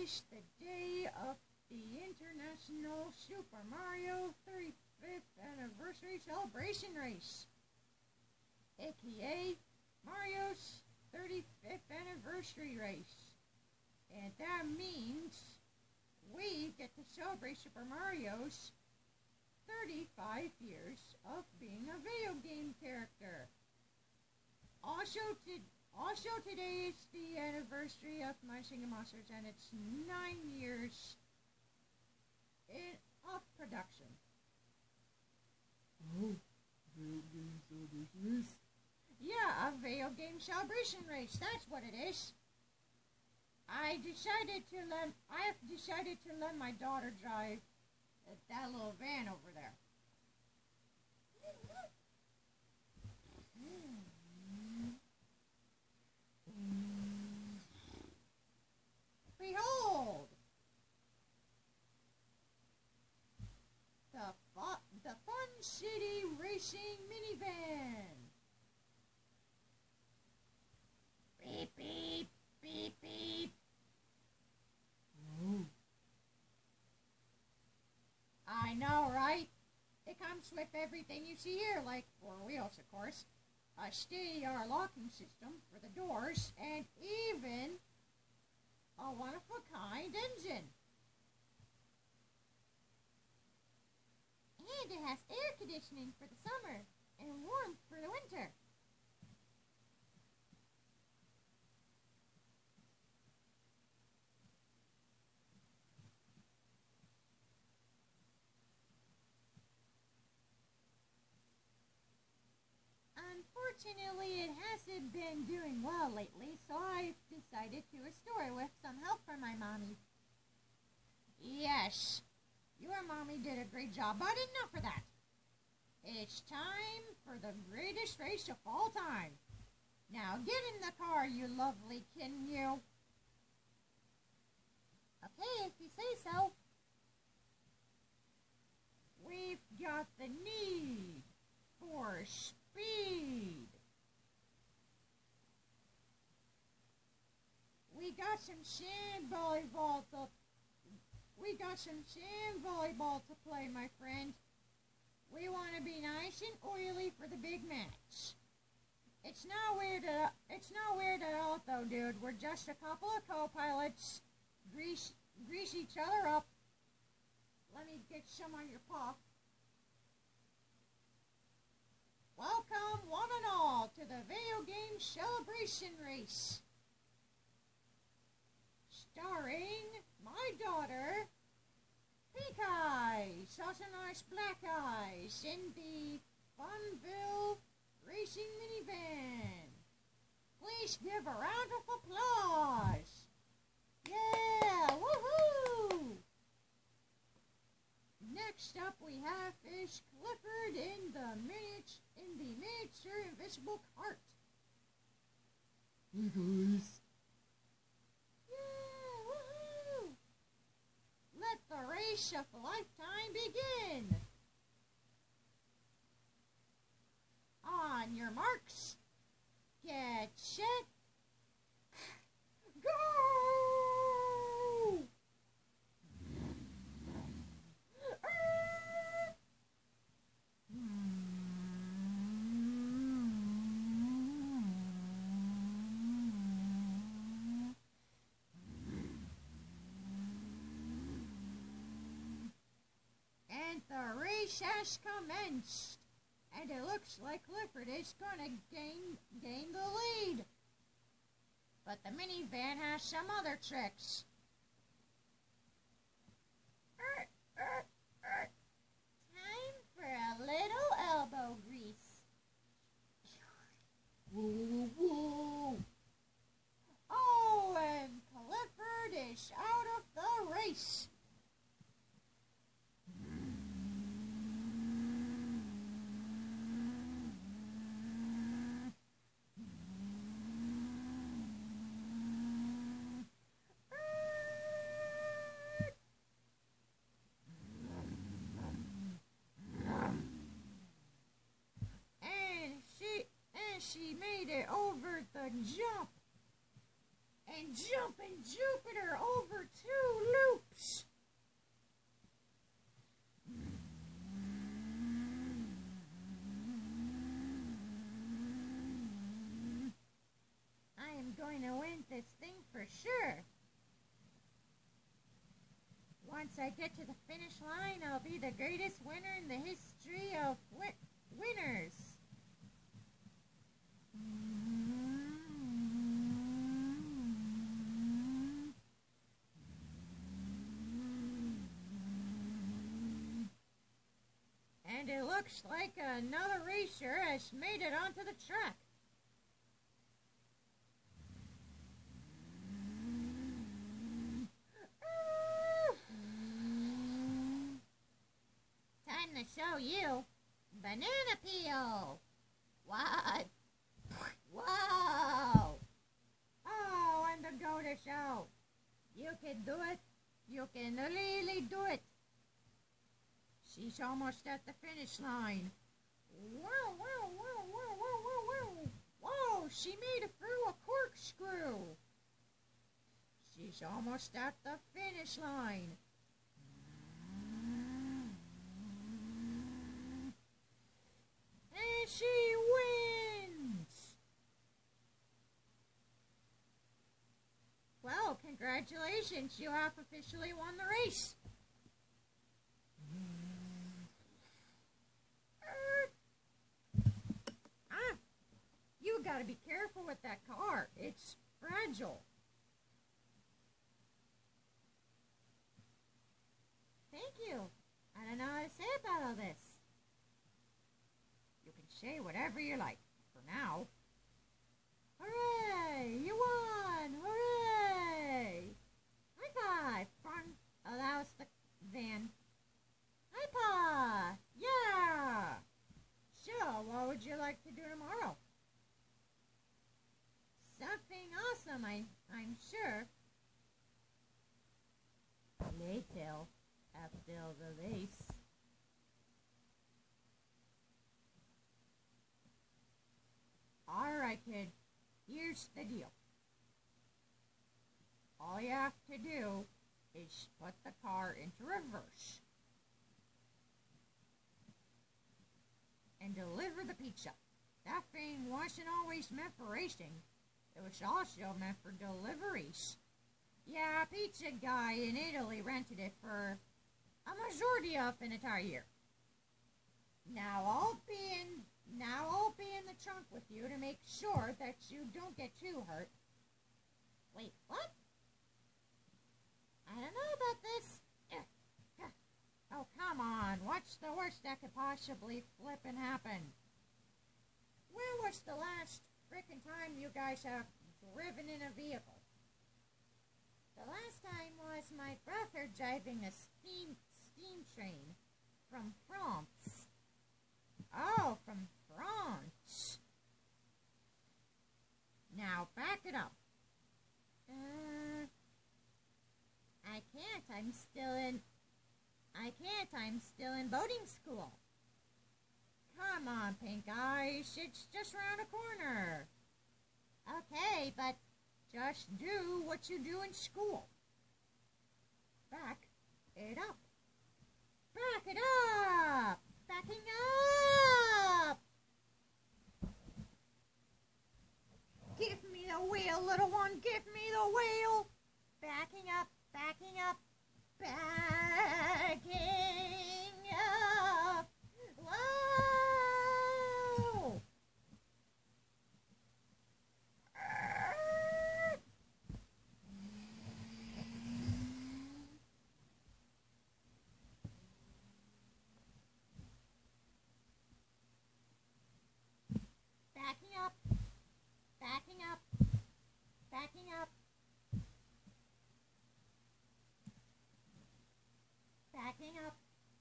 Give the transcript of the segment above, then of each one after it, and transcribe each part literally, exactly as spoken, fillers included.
is the day of the International Super Mario thirty-fifth Anniversary Celebration Race, aka Mario's thirty-fifth Anniversary Race. And that means we get to celebrate Super Mario's thirty-five years of being a video game character. Also, to, also today is the anniversary of My Singing Monsters, and it's nine years in, of production. Oh, video game celebration race? Yeah, a video game celebration race, that's what it is. I decided to let, I have decided to let my daughter drive that little van over there. Behold! The, fu the Fun City Racing Minivan! Beep, beep, beep, beep. Oh. I know, right? It comes with everything you see here, like four wheels, of course, a steady-R locking system for the doors, and even a one-of-a-kind engine. And it has air conditioning for the summer and warmth for the winter. Unfortunately, it hasn't been doing well lately, so I've decided to restore it with some help from my mommy. Yes, your mommy did a great job, but enough of that. It's time for the greatest race of all time. Now get in the car, you lovely kitten, you. Okay, if you say so. We've got the need for speed. We got some sand volleyball to We got some sand volleyball to play, my friend. We want to be nice and oily for the big match. It's not weird at it's not weird at all though, dude. We're just a couple of co-pilots. Grease grease each other up. Let me get some on your paw. Welcome, one and all, to the video game celebration race. Starring my daughter, Pink Eyes, also known as Black Eyes, in the Funville Racing Minivan. Please give a round of applause. Yeah, woohoo! Next up we have is Clifford in the miniature in the miniature invisible cart. Hey guys. Yeah, woohoo! Let the race of a lifetime begin. On your marks, get set, go! And the race has commenced, and it looks like Clifford is gonna gain gain the lead. But the minivan has some other tricks. Er, er, er. Time for a little elbow grease. Whoa, whoa, whoa. Oh, and Clifford is out of the race. She made it over the jump. And jumping Jupiter over too. for sure. Once I get to the finish line, I'll be the greatest winner in the history of wi- winners. And it looks like another racer has made it onto the track. Time to show you banana peel. What? Whoa! Oh, and the go to show. You can do it. You can really do it. She's almost at the finish line. Whoa, whoa, whoa, whoa, whoa, whoa, whoa. Whoa, she made it through a corkscrew. She's almost at the finish line. And she wins. Well, congratulations. You have officially won the race. Ah, you gotta be careful with that car. It's fragile. Thank you. I don't know how to say about all this. You can say whatever you like for now. Hooray! You won! Hooray! High five! Front allows the van. Hi, Pa! Yeah! So, what would you like to do tomorrow? Something awesome, I, I'm sure. Later, after the race. Alright, kid. Here's the deal. All you have to do is put the car into reverse. And deliver the pizza. That thing wasn't always meant for racing. It was also meant for deliveries. Yeah, a pizza guy in Italy rented it for a majority of an entire year. Now I'll be in now I'll be in the trunk with you to make sure that you don't get too hurt. Wait, what? I don't know about this. Ugh. Oh, come on. What's the worst that could possibly flippin' happen? When was the last frickin' time you guys have driven in a vehicle? The last time was my brother driving a steam steam train from France. Oh, from France. Now, back it up. Uh, I can't. I'm still in... I can't. I'm still in boating school. Come on, Pink Eyes. It's just around the corner. Okay, but just do what you do in school. Back it up. Back it up. Backing up. Give me the wheel, little one. Give me the wheel. Backing up. Backing up. Backing up. Whoa! Backing up. Backing up. Backing up. Backing up.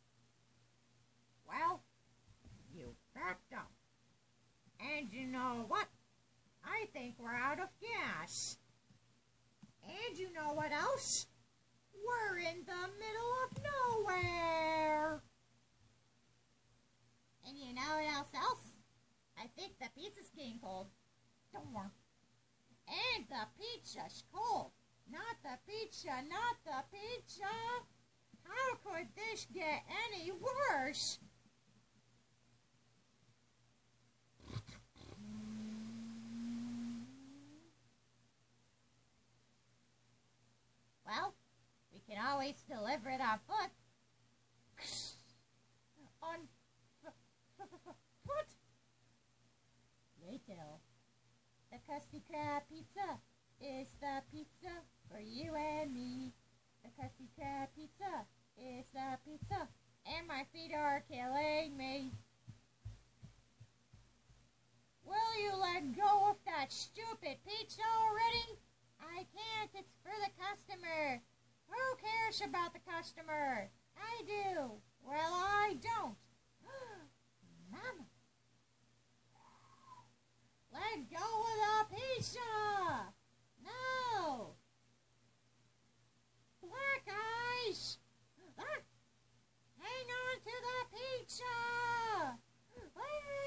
Well, you backed up. And you know what? I think we're out of gas. And you know what else? We're in the middle of nowhere. And you know what else else? I think the pizza's getting cold. Don't worry. And the pizza's cold. Not the pizza, not the pizza. How could this get any worse? always deliver it on foot. On f- f- f- foot? Rachel, the Krusty Krab pizza is the pizza for you and me. The Krusty Krab pizza is the pizza, and my feet are killing me. Will you let go of that stupid pizza already? I can't, it's for the customer. Who cares about the customer? I do. Well, I don't. Mama. Let go of the pizza. No. Black eyes. Ah. Hang on to the pizza. Ah.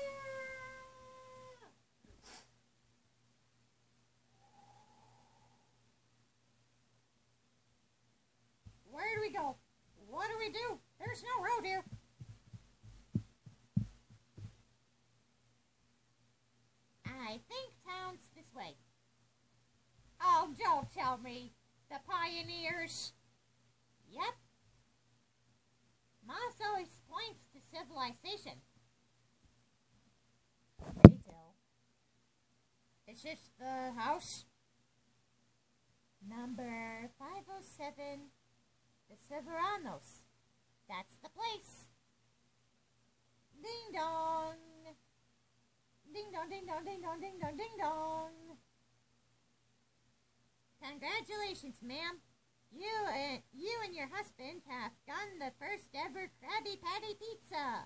Where do we go? What do we do? There's no road here. I think town's this way. Oh, don't tell me. The pioneers. Yep. Moss always points to civilization. Retail. Is this the house? Number five oh seven. The Severanos. That's the place. Ding dong. Ding dong, ding dong, ding dong, ding dong, ding dong. Congratulations, ma'am. You and uh, you and your husband have done the first ever Krabby Patty pizza.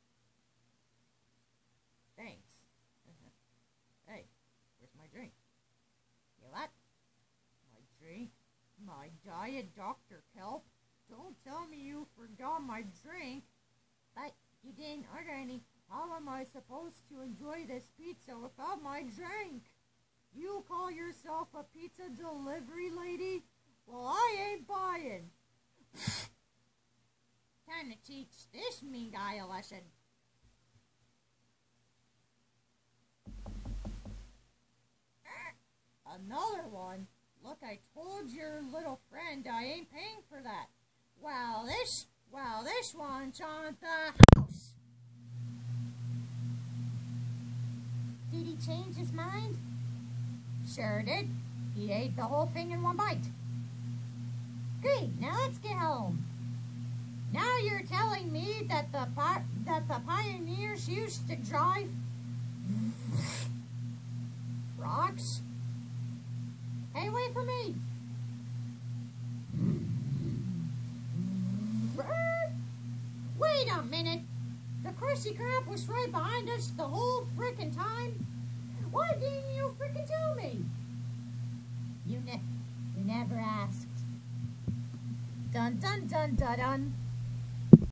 Thanks. Hey, where's my drink? You what? My drink? My diet, Doctor Kelp. Don't tell me you forgot my drink. But you didn't order any. How am I supposed to enjoy this pizza without my drink? You call yourself a pizza delivery lady? Well, I ain't buying. Time to teach this mean guy a lesson. Another one? Look, I told your little friend I ain't paying for that. Well, this, well, this one's on the house. Did he change his mind? Sure did. He ate the whole thing in one bite. Great, now let's get home. Now you're telling me that the pi that the pioneers used to drive rocks? Hey, wait for me. Wait a minute. The Krusty Krab was right behind us the whole frickin' time. Why didn't you frickin' tell me? You, ne you never asked. Dun dun dun dun dun.